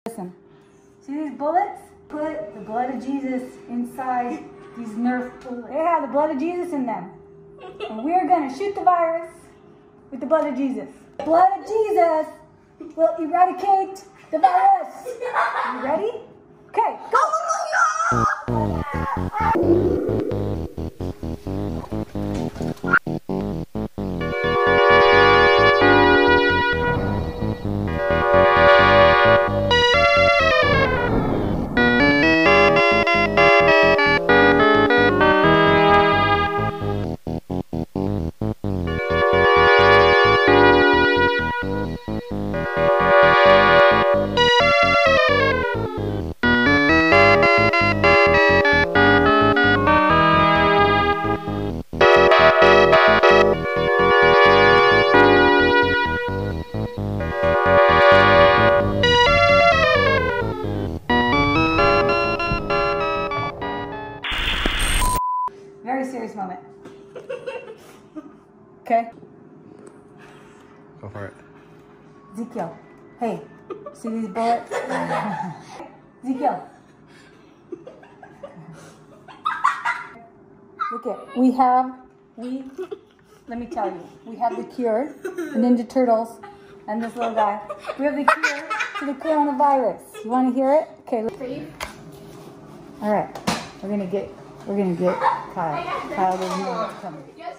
Listen. See these bullets? Put the blood of Jesus inside these Nerf bullets. They have the blood of Jesus in them. And we're gonna shoot the virus with the blood of Jesus. The blood of Jesus will eradicate the virus. You ready? Okay, go! Very serious moment. Okay? Go for it. Ezekiel, hey, see these bullets? Ezekiel. Look at, let me tell you, we have the cure, the Ninja Turtles, and this little guy. We have the cure to the coronavirus. You want to hear it? Okay, let's see. All right, we're gonna get Kyle. Kyle doesn't know what's coming.